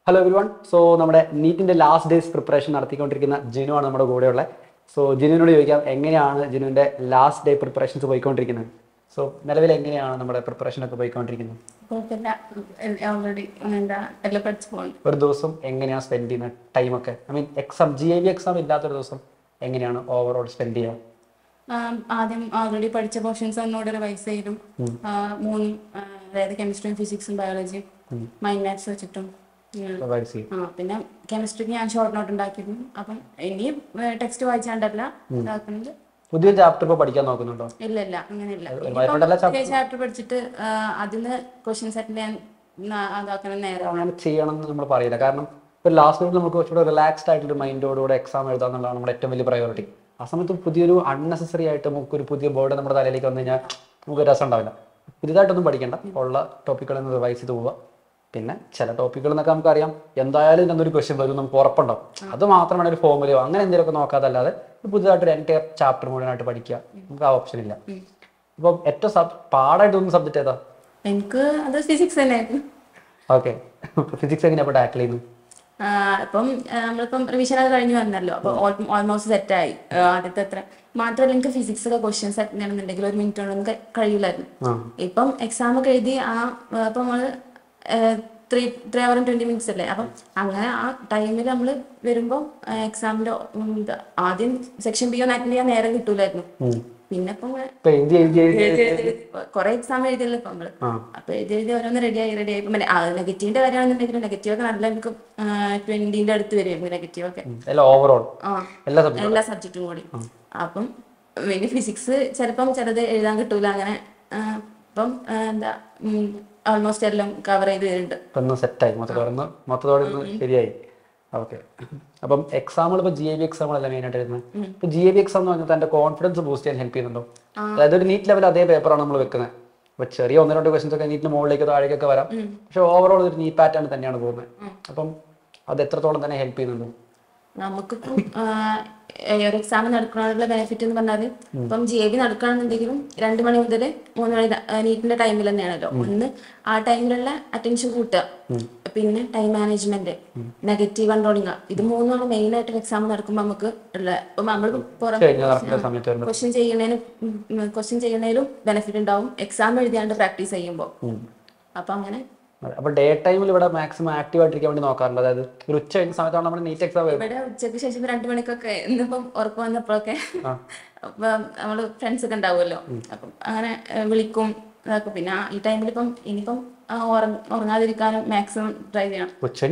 Hello every one. So നമ്മുടെ നീറ്റിൻ്റെ last days preparation നടത്തിക്കൊണ്ടിരിക്കുന്ന ജിനു ആണ് നമ്മുടെ കൂടെയുള്ളത്. സോ ജിനുവിനോട് ചോദിക്കാം, എങ്ങനെയാണ് ജിനുവിൻ്റെ ലാസ്റ്റ് ഡേ പ്രിപ്പറേഷൻസ് പോയിക്കൊണ്ടിരിക്കുന്നത്? സോ നിലവിൽ എങ്ങനെയാണ് നമ്മുടെ പ്രിപ്പറേഷനൊക്കെ പോയിക്കൊണ്ടിരിക്കുന്നത്? ഒരു ദിവസം എങ്ങനെയാണ് സ്പെൻഡ് ചെയ്യുന്നത് ടൈമൊക്കെ? എക്സാം GAV എക്സാം ഇല്ലാത്തൊരു ദിവസം എങ്ങനെയാണ് ഓവറോൾ സ്പെൻഡ് ചെയ്യുക? ആദ്യം ഓൾറെഡി പഠിച്ച പോർഷൻസ് ഒന്നുകൂടെ റിവൈസ് ചെയ്തും മൂന്നും, അതായത് കെമിസ്ട്രിയും ഫിസിക്സും ബയോളജിയും മൈൻഡ് മാത്സ് വെച്ചിട്ടും പിന്നെ കെമിസ്ട്രിക്ക് ഞാൻ ഷോർട്ട് നോട്ട് ഉണ്ടാക്കിയിരുന്നു. അപ്പം ഇനിയും ടെക്സ്റ്റ് വായിച്ചാണ്ടല്ല ഇതാക്കുന്നത്. പുതിയ ചാപ്റ്റർ ഇപ്പോൾ പഠിക്കാൻ നോക്കുന്നുണ്ടോ? ഇല്ല അങ്ങനെയില്ല. ചാപ്റ്റർ പഠിച്ചിട്ട് അതിന് ക്വസ്റ്റ്യൻസ് അറ്റൻഡ് ചെയ്യാൻ അതാക്കണം. നേരെ അങ്ങനെ ചെയ്യണം എന്ന് നമ്മൾ പറയില്ല. കാരണം ഇപ്പോൾ ലാസ്റ്റ് മിനിറ്റ് നമുക്ക് കുറച്ചുകൂടെ റിലാക്സ്ഡ് ആയിട്ടൊരു മൈൻഡോടുകൂടെ എക്സാം എഴുതുക എന്നുള്ളതാണ് നമ്മുടെ ഏറ്റവും വലിയ പ്രയോറിറ്റി. ആ സമയത്ത് പുതിയൊരു അൺനെസസറി ആയിട്ട് നമുക്കൊരു പുതിയ ബോർഡ് നമ്മുടെ തലയിലേക്ക് വന്നു കഴിഞ്ഞാൽ നമുക്ക് രസം ഉണ്ടാവില്ല. പുതിയതായിട്ടൊന്നും പഠിക്കേണ്ട, ഉള്ള ടോപ്പിക്കുകളിൽ നിന്ന് റിവൈസ് ചെയ്ത് പോവുക. പിന്നെ ചില ടോപ്പിക്കുകൾ എന്നൊക്കെ നമുക്കറിയാം എന്തായാലും ഇതിനൊരു ക്വസ്റ്റ്യൻ വരും, നമുക്ക് ഉറപ്പുണ്ടാവും. അത് മാത്രമാണ് ഒരു ഫോമുലയോ അങ്ങനെ എന്തെങ്കിലുമൊക്കെ നോക്കാതല്ലാതെ പുതിയതായിട്ടൊരു എൻ്റെ ചാപ്റ്റർ മുഴുവനായിട്ട് പഠിക്കുക, നമുക്ക് ആ ഓപ്ഷൻ ഇല്ല. അപ്പം ഏറ്റവും പാടായിട്ട് തോന്നുന്ന സബ്ജക്ട് ഏതാ? എനിക്ക് അത് ഫിസിക്സ് തന്നെയായിരുന്നു. ഓക്കെ, ഫിസിക്സ് എങ്ങനെയാ അപ്പോൾ ടാക്കിൾ ചെയ്യുന്നത്? ഇപ്പം നമ്മളിപ്പം റിവിഷൻ ഒക്കെ കഴിഞ്ഞ് വന്നല്ലോ, അപ്പൊ ഓൾമോസ്റ്റ് സെറ്റായി ആദ്യത്തെ അത്ര. മാത്രമല്ല എനിക്ക് ഫിസിക്സ് ഒക്കെ ക്വസ്റ്റ്യൻസ് അറ്റൻഡ് ചെയ്യണമെന്നുണ്ടെങ്കിൽ 1 മിനിറ്റ് കൊണ്ടൊന്നും കഴിയില്ലായിരുന്നു. ഇപ്പം എക്സാം ഒക്കെ എഴുതി അപ്പം നമ്മള് 3 hours and 20 minutes അല്ലേ. അപ്പം അങ്ങനെ ആ ടൈമിൽ നമ്മൾ വരുമ്പോൾ എക്സാമിന്റെ ആദ്യം സെക്ഷൻ B ഒന്ന് അറ്റൻഡ് ചെയ്യാൻ നേരം കിട്ടൂലായിരുന്നു. പിന്നെ ഇപ്പൊ കൊറേ എക്സാം എഴുതിയല്ലോ ഇപ്പൊ നമ്മള്. അപ്പൊ എഴുതി ഓരോന്ന് റെഡിയായി നെഗറ്റീവിന്റെ കാര്യമാണെന്നുണ്ടെങ്കിൽ നെഗറ്റീവ് ഒക്കെ നല്ല എനിക്ക് 20ന്റെ അടുത്ത് വരുമായിരുന്നു നെഗറ്റീവ് ഒക്കെ എല്ലാ സബ്ജക്റ്റും കൂടി. അപ്പം പിന്നെ ഫിസിക്സ് ചിലപ്പം ചിലത് എഴുതാൻ കിട്ടൂല. അങ്ങനെ ഇപ്പം എന്താ ഓൾമോസ്റ്റ് എല്ലാം കവർ ചെയ്ത് വരുന്നുണ്ട്. സെറ്റായി മൊത്തത്തോടെ ശരിയായി. ഓക്കെ, അപ്പം എക്സാമ്പിൾ ഇപ്പോൾ GAV എക്സാമ്പിളല്ല മെയിനായിട്ട് വരുന്നത്. ഇപ്പോൾ GAV എക്സാം എന്ന് പറഞ്ഞാൽ എൻ്റെ കോൺഫിഡൻസ് ബൂസ്റ്റ് ചെയ്യാൻ ഹെൽപ്പ് ചെയ്യുന്നുണ്ടോ? അതായത് ഒരു നീറ്റ് ലെവൽ അതേ പേപ്പറാണ് നമ്മൾ വെക്കുന്നത്. അപ്പോൾ ചെറിയ 1-2 ക്വസ്റ്റൻസ് ഒക്കെ നീറ്റിന് മുകളിലേക്ക് താഴേക്കൊക്കെ വരാം, പക്ഷെ ഓവറോൾ ഒരു നീറ്റ് പാറ്റേൺ തന്നെയാണ് പോകുന്നത്. അപ്പം അത് എത്രത്തോളം തന്നെ ഹെൽപ്പ് ചെയ്യുന്നുണ്ട് നമുക്കിപ്പം? ഒരു എക്സാം നടക്കണമുള്ള ബെനിഫിറ്റ് എന്ന് പറഞ്ഞാല് ഇപ്പം GAV നടക്കുകയാണെന്നുണ്ടെങ്കിലും 2 മണി മുതൽ 3 മണി നീറ്റിന്റെ ടൈമിൽ തന്നെയാണല്ലോ. ഒന്ന് ആ ടൈമിലുള്ള അറ്റൻഷൻ കൂട്ടുക, പിന്നെ ടൈം മാനേജ്മെന്റ്, നെഗറ്റീവ് കൺട്രോളിങ്, ഇത് മൂന്നാണ് മെയിൻ ആയിട്ട് എക്സാം നടക്കുമ്പോൾ നമുക്ക് ഉള്ള. ഇപ്പം നമ്മൾ ക്വസ്റ്റ്യൻ ചെയ്യുന്നതിലും ബെനിഫിറ്റ് ഉണ്ടാവും എക്സാം എഴുതിയാണ്ട് പ്രാക്ടീസ് ചെയ്യുമ്പോൾ. അപ്പൊ അങ്ങനെ അപ്പോൾ ഡേ ടൈമിൽ ഇവിടെ മാക്സിമം ആക്റ്റീവ് ആയിട്ടിരിക്കാൻ വേണ്ടി നോക്കാറുണ്ട്. അതായത് ഒരു ഉച്ച കഴിഞ്ഞ സമയത്താണ് നമ്മുടെ നീറ്റ് എക്സാം. ഇവിടെ ഉച്ചയ്ക്ക് ശേഷം 2 മണിക്കൊക്കെ ഇന്നിപ്പം ഉറപ്പ് വന്നപ്പോഴൊക്കെ നമ്മള് ഫ്രണ്ട്സ് ഒക്കെ ഉണ്ടാവുമല്ലോ, അപ്പം അങ്ങനെ വിളിക്കും ഇതാക്കും. പിന്നെ ഈ ടൈമിൽ ഇപ്പം ഇനിയിപ്പം ഉറങ്ങാതിരിക്കാനും മാക്സിമം ട്രൈ ചെയ്യണം.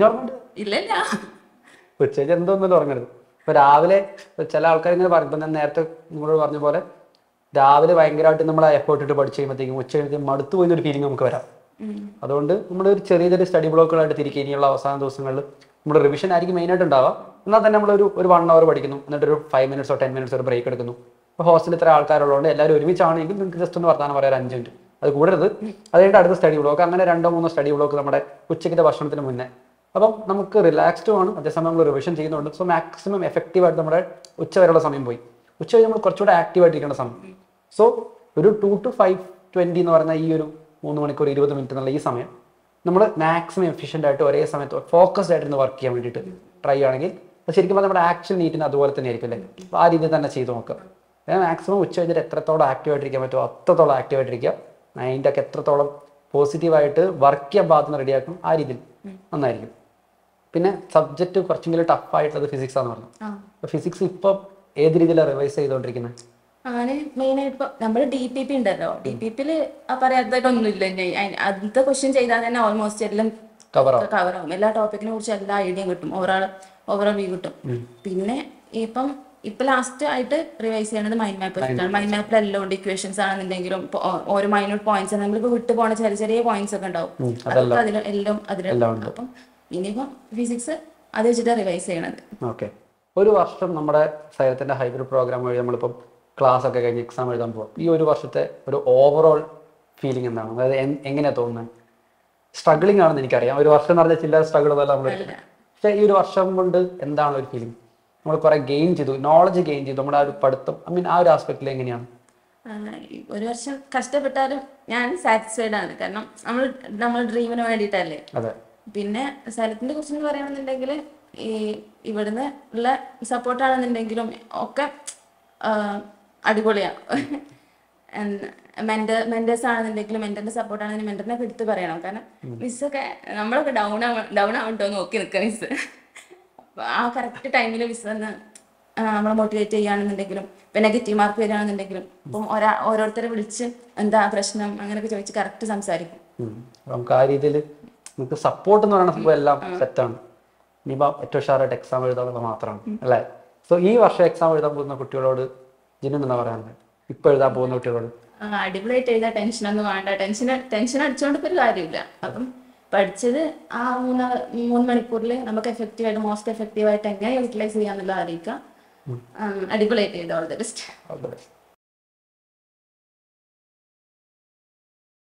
ഇല്ല ഉച്ചയ്ക്ക് എന്തോന്നല്ലോ ഉറങ്ങരുത്. ഇപ്പൊ രാവിലെ ചില ആൾക്കാർ ഇങ്ങനെ പറയും, ഇപ്പൊ ഞാൻ നേരത്തെ നിങ്ങളോട് പറഞ്ഞ പോലെ രാവിലെ ഭയങ്കരമായിട്ട് നമ്മൾ എഫേർട്ട് ഇട്ട് പഠിച്ചു കഴിയുമ്പോഴത്തേക്കും ഉച്ച കഴിഞ്ഞ് മടുത്തു പോയൊരു ഫീലിംഗ് നമുക്ക് വരാം. അതുകൊണ്ട് നമ്മൾ ഒരു ചെറിയ സ്റ്റഡി ബ്ലോക്കുകളായിട്ട് തിരിക്കുക. ഇനിയുള്ള അവസാന ദിവസങ്ങളിൽ നമ്മുടെ റിവിഷൻ ആയിരിക്കും മെയിനായിട്ട് ഉണ്ടാവുക. എന്നാൽ തന്നെ നമ്മളൊരു 1 hour പഠിക്കുന്നു, എന്നിട്ട് ഒരു 5 minutes or 10 minutes ഒരു ബ്രേക്ക് എടുക്കുന്നു. ഇപ്പോൾ ഹോസ്റ്റലിൽ ഇത്ര ആൾക്കാരുള്ളതുകൊണ്ട് എല്ലാവരും ഒരുമിച്ചാണെങ്കിൽ നിങ്ങൾക്ക് ജസ്റ്റ് ഒന്ന് വർത്താനം പറയാൻ 5 minute അത് കൂടരുത്. അത് കഴിഞ്ഞിട്ട് അടുത്ത സ്റ്റഡി ബ്ലോക്ക്, അങ്ങനെ 2-3 സ്റ്റഡി ബ്ലോക്ക് നമ്മുടെ ഉച്ചയ്ക്കത്തെ ഭക്ഷണത്തിന് മുന്നേ. അപ്പം നമുക്ക് റിലാക്സ്ഡും ആണ്, അതേസമയം നമ്മൾ റിവിഷൻ ചെയ്യുന്നുണ്ട്. സോ മാക്സിമം എഫക്റ്റീവായിട്ട് നമ്മുടെ ഉച്ച വരെയുള്ള സമയം പോയി. ഉച്ച കഴിഞ്ഞ് നമ്മൾ കുറച്ചുകൂടെ ആക്റ്റീവായിട്ടിരിക്കേണ്ട സമയം. സോ ഒരു 2 to 5:20 എന്ന് പറയുന്ന ഈ ഒരു 3 മണിക്കൂർ 20 മിനിറ്റ് എന്നുള്ള ഈ സമയം നമ്മൾ മാക്സിമം എഫിഷ്യൻ്റ് ആയിട്ട് ഒരേ സമയത്ത് ഫോക്കസ്ഡ് ആയിട്ട് വർക്ക് ചെയ്യാൻ വേണ്ടിയിട്ട് ട്രൈ ആണെങ്കിൽ അത് ശരിക്കും നമ്മുടെ ആക്ച്വൽ നീറ്റിന് അതുപോലെ തന്നെ ആയിരിക്കും അല്ലേ. അപ്പോൾ ആ രീതിയിൽ തന്നെ ചെയ്ത് നോക്കുക. മാക്സിമം ഉച്ച കഴിഞ്ഞിട്ട് എത്രത്തോളം ആക്റ്റീവായിട്ടിരിക്കാൻ പറ്റുമോ അത്രത്തോളം ആക്റ്റീവായിട്ടിരിക്കുക. മൈൻഡൊക്കെ എത്രത്തോളം പോസിറ്റീവായിട്ട് വർക്ക് ചെയ്യാൻ പാകത്തിന് റെഡിയാക്കും, ആ രീതിയിൽ നന്നായിരിക്കും. പിന്നെ സബ്ജക്റ്റ് കുറച്ചെങ്കിലും ടഫായിട്ടുള്ളത് ഫിസിക്സ് ആണെന്ന് പറഞ്ഞു. അപ്പോൾ ഫിസിക്സ് ഇപ്പം ഏത് രീതിയിലാണ് റിവൈസ് ചെയ്തുകൊണ്ടിരിക്കുന്നത്? അങ്ങനെ മെയിനായിട്ട് ഇപ്പൊ നമ്മള് DPP ഉണ്ടല്ലോ, DPP പറയാത്തതായിട്ടൊന്നും ഇല്ല. അതിലത്തെ ക്വസ്റ്റ്യൻ ചെയ്താൽ തന്നെ ഓൾമോസ്റ്റ് എല്ലാം കവർ ആവും. എല്ലാ ടോപ്പിക്കിനെ കുറിച്ച് എല്ലാ ഐഡിയയും കിട്ടും, ഓവറോൾ വ്യൂ കിട്ടും. പിന്നെ ഇപ്പൊ ലാസ്റ്റ് ആയിട്ട് റിവൈസ് ചെയ്യണത് മൈൻഡ് മാപ്പ് വെച്ചിട്ടാണ്. മൈൻഡ് മാപ്പിൽ എല്ലാം ഉണ്ട്. ഇക്വേഷൻസ് ആണെന്നുണ്ടെങ്കിലും ഓരോ മൈന്യൂട്ട് പോയിന്റ്സ് നമ്മളിപ്പോ വിട്ടു പോണ ചെറിയ പോയിന്റ്സ് ഒക്കെ ഉണ്ടാവും, അതൊക്കെ അതിലെല്ലാം. അപ്പം ഇനിയിപ്പം ഫിസിക്സ് അത് വെച്ചിട്ടാണ് റിവൈസ് ചെയ്യണത്. ഓക്കെ, ഒരു വർഷം നമ്മുടെ സൈലത്തിന്റെ ഹൈബ്രിഡ് പ്രോഗ്രാം വഴി നമ്മളിപ്പം ക്ലാസ് ഒക്കെ കഴിഞ്ഞ് എക്സാം എഴുതാൻ പോകും. ഈ ഒരു വർഷത്തെ ഒരു ഓവറോൾ ഫീലിംഗ് എന്താണ്? അതായത് എങ്ങനെയാണ് തോന്നുന്നത്? സ്ട്രഗ്ലിംഗ് ആണെന്ന് എനിക്കറിയാം, ഒരു വർഷം എന്ന് പറഞ്ഞാൽ ചില സ്ട്രഗിൾ അതല്ല നമ്മൾ. പക്ഷേ ഈ ഒരു വർഷം കൊണ്ട് എന്താണ് ഒരു ഫീലിംഗ്? നമ്മൾ കുറെ ഗെയിൻ ചെയ്തു, നോളജ് ഗെയിൻ ചെയ്തു, നമ്മുടെ ആ ഒരു പഠിത്തം ആ ഒരു ആസ്പെക്റ്റിൽ എങ്ങനെയാണ്? ഒരു വർഷം കഷ്ടപ്പെട്ടാലും ഞാൻ സാറ്റിസ്ഫൈഡ് ആണ്. കാരണം നമ്മൾ ഡ്രീമിന് വേണ്ടിയിട്ടല്ലേ. പിന്നെ സ്ഥലത്തിനെ കുറിച്ച് പറയുകയാണെന്നുണ്ടെങ്കിൽ ഈ ഇവിടുന്ന് ഉള്ള സപ്പോർട്ടാണെന്നുണ്ടെങ്കിലും ഒക്കെ അടിപൊളിയാണ്. മെന്റേഴ്സ് ആണെന്നുണ്ടെങ്കിലും മെന്ററിന്റെ സപ്പോർട്ട് ആണെന്നുണ്ടെങ്കിൽ മെന്ററിനൊക്കെ എടുത്ത് പറയണം. കാരണം മിസ്സൊക്കെ നമ്മളൊക്കെ ഡൗൺ ആവണ്ടോ നോക്കി നിൽക്കുക മിസ്. ആ കറക്റ്റ് ടൈമിൽ മിസ് വന്ന് നമ്മളെ മോട്ടിവേറ്റ് ചെയ്യുകയാണെന്നുണ്ടെങ്കിലും ഇപ്പം നെഗറ്റീവ് മാർക്ക് വരികയാണെന്നുണ്ടെങ്കിലും ഇപ്പം ഓരോരുത്തരെ വിളിച്ച് എന്താ പ്രശ്നം അങ്ങനെയൊക്കെ ചോദിച്ച് കറക്റ്റ് സംസാരിക്കും. നമുക്ക് ആ രീതിയിൽ നമുക്ക് സപ്പോർട്ട് എന്ന് പറയുന്ന സംഭവം എല്ലാം സെറ്റാണ്. ഇനിയിപ്പോൾ ഏറ്റവും ഉഷാറായിട്ട് എക്സാം എഴുതാനുള്ള മാത്രമാണ് അല്ലേ? സോ ഈ വർഷം എക്സാം എഴുതാൻ പോകുന്ന കുട്ടികളോട് ജിനെന്താ പറയാനുള്ളത്? ഇപ്പൊ എഴുതാൻ പോകുന്ന കുട്ടികളോട് അടിപൊളിയായിട്ട് എഴുതാൻ ടെൻഷനൊന്നും വേണ്ട. ടെൻഷൻ അടിച്ചുകൊണ്ടിപ്പോൾ ഒരു കാര്യമില്ല. അപ്പം പഠിച്ചത് ആ 3 മണിക്കൂറിൽ നമുക്ക് എഫക്റ്റീവായിട്ട് മോസ്റ്റ് എഫക്റ്റീവായിട്ട് എങ്ങനെ യൂട്ടിലൈസ് ചെയ്യാന്നുള്ളത് അറിയിക്കാം. അടിപൊളിയായിട്ട് എഴുതാം. All the best.